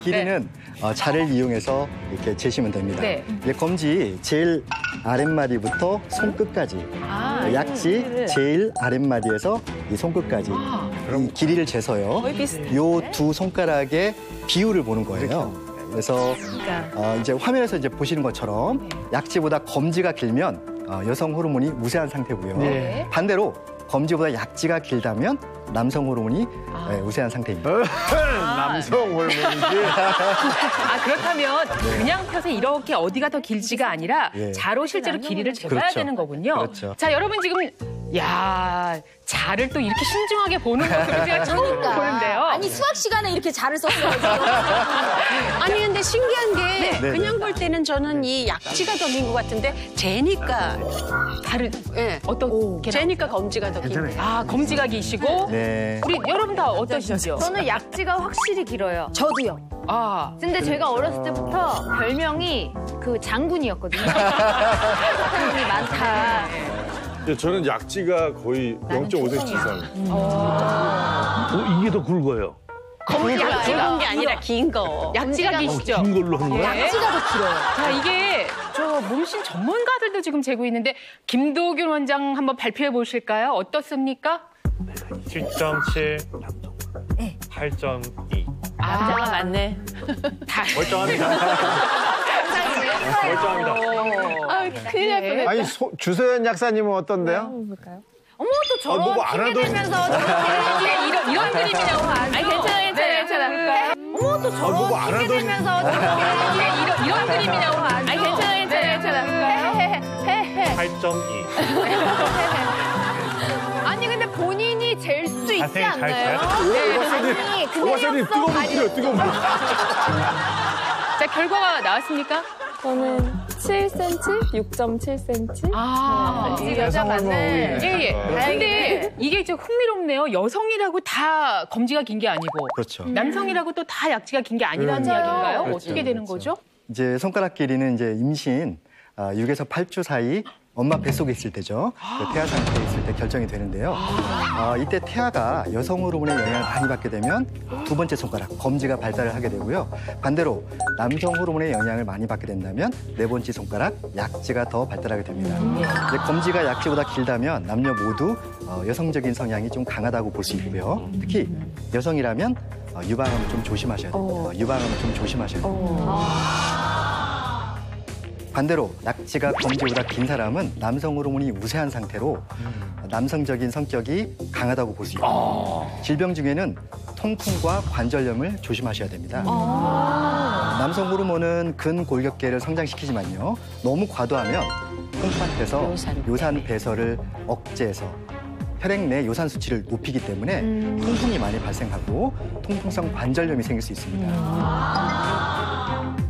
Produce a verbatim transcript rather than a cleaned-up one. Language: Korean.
길이는 네. 어, 자를 이용해서 이렇게 재시면 됩니다. 네. 이제 검지 제일 아랫마디부터 손끝까지, 아, 약지 네. 제일 아랫마디에서 이 손끝까지 아, 이 길이를 재서요. 요 두 손가락의 비율을 보는 거예요. 그래서 어, 이제 화면에서 이제 보시는 것처럼 약지보다 검지가 길면 어, 여성 호르몬이 우세한 상태고요. 네. 반대로 검지보다 약지가 길다면 남성 호르몬이 아. 네, 우세한 상태입니다. 아. 남성 호르몬이지. 아, 그렇다면 네. 그냥 펴서 이렇게 어디가 더 길지가 아니라 네. 자로 실제로 길이를 재봐야 그렇죠. 되는 거군요. 그렇죠. 자, 여러분 지금 야 자를 또 이렇게 신중하게 보는 모습을 제가 처음 그러니까. 보는데요. 아니 수학 시간에 이렇게 자를 썼어요. 아니 근데 신기한 게 네. 그냥 볼 때는 저는 이 약지가 더 긴 것 같은데 재니까 다른 예. 어떤 게 재니까 검지가 더 긴 거예요. 아, 검지가 기시고 네. 우리 여러분 다 어떠시죠? 저는 약지가 확실히 길어요. 저도요. 아, 근데 제가 어렸을 때부터 별명이 그 장군이었거든요. 장군이 많다. 예, 저는 약지가 거의 영 점 오 센티미터 이상. 음. 어, 이게 더 굵어요. 검지가 굵은 게 아니라 긴 거. 약지가 기시죠? 긴 걸로 하는 거야? 네. 약지가 더 길어요. 자, 이게 저 몸신 전문가들도 지금 재고 있는데 김도균 원장 한번 발표해 보실까요? 어떻습니까? 칠 점 칠, 팔 점 이. 남자가 많네. 멀쩡합니다. 멀쩡합니다. 아, 큰일 날 뻔했다. 아니 소, 주소연 약사님은 어떤데요? 어머 또 저런 아, 뭐안 핑계 하던- 대면서 이게 이런, 이런 그림이냐고. 아니 괜찮아 괜찮아 괜찮아. 어머 또 아, 저런 뭐안 핑계 하던- 대면서 이게 이런, 이런 그림이냐고. 아니 괜찮아 괜찮아 괜찮아. 헤헤헤헤. 팔 점 이. 아니 근데 본인이 젤 수 있지 자세히 잘 않나요? 봐야 오바사님, 아니 오바사님 뜨거운 물 뿌려, 뜨거운 물. 자, 결과가 나왔습니까? 저는 칠 센티미터, 육 점 칠 센티미터. 아, 이 여자 맞네. 예, 예. 근데 이게 좀 흥미롭네요. 여성이라고 다 검지가 긴 게 아니고. 그렇죠. 남성이라고 또 다 약지가 긴 게 아니라는 이야기인가요? 그렇죠, 어떻게 되는 그렇죠. 거죠? 이제 손가락 길이는 이제 임신 아, 육에서 팔 주 사이 엄마 뱃속에 있을 때죠. 그 태아 상태에 있을 때 결정이 되는데요. 어, 이때 태아가 여성 호르몬의 영향을 많이 받게 되면 두 번째 손가락, 검지가 발달을 하게 되고요. 반대로 남성 호르몬의 영향을 많이 받게 된다면 네 번째 손가락, 약지가 더 발달하게 됩니다. 이제 검지가 약지보다 길다면 남녀 모두 어, 여성적인 성향이 좀 강하다고 볼 수 있고요. 특히 여성이라면 어, 유방암을 좀 조심하셔야 됩니다. 어, 유방암을 좀 조심하셔야 됩니다. 반대로 약지가 검지보다 긴 사람은 남성 호르몬이 우세한 상태로 남성적인 성격이 강하다고 볼 수 있고 질병 중에는 통풍과 관절염을 조심하셔야 됩니다. 남성 호르몬은 근골격계를 성장시키지만요. 너무 과도하면 콩팥에서 요산 요산 배설을 억제해서 혈액 내 요산 수치를 높이기 때문에 통풍이 많이 발생하고 통풍성 관절염이 생길 수 있습니다.